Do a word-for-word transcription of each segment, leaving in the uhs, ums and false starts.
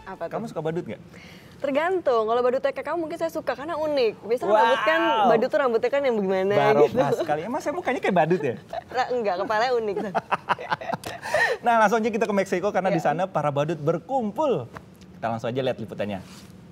Apa tuh? Kamu suka badut nggak? Tergantung, kalau badut T K kamu mungkin saya suka karena unik. Biasanya Wow. rambut kan, badut tuh rambutnya kan yang bagaimana gitu. Barokah sekali. Emang saya mukanya kayak badut ya? Nah, enggak, kepalanya unik. Nah, langsung aja kita ke Meksiko karena Ya. di sana para badut berkumpul. Kita langsung aja lihat liputannya.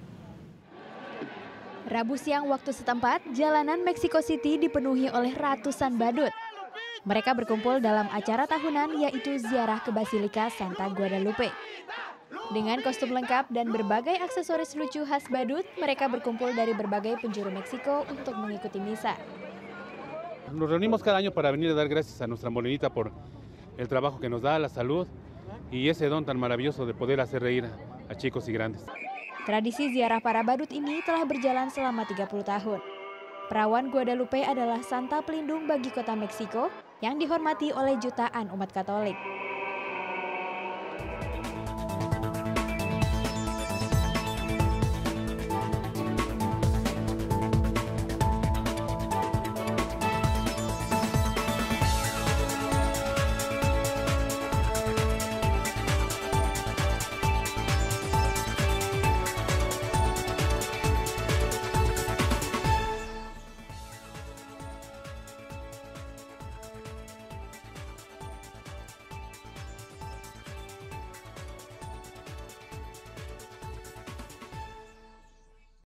Rabu siang waktu setempat, jalanan Mexico City dipenuhi oleh ratusan badut. Mereka berkumpul dalam acara tahunan yaitu ziarah ke Basilika Santa Guadalupe. Dengan kostum lengkap dan berbagai aksesoris lucu khas badut, mereka berkumpul dari berbagai penjuru Meksiko untuk mengikuti misa. Nos reunimos cada año para venir a dar gracias a nuestra morenita por el trabajo que nos da, la salud y ese don tan maravilloso de poder hacer reír a chicos y grandes. Tradisi ziarah para badut ini telah berjalan selama tiga puluh tahun. Perawan Guadalupe adalah santa pelindung bagi kota Meksiko yang dihormati oleh jutaan umat Katolik.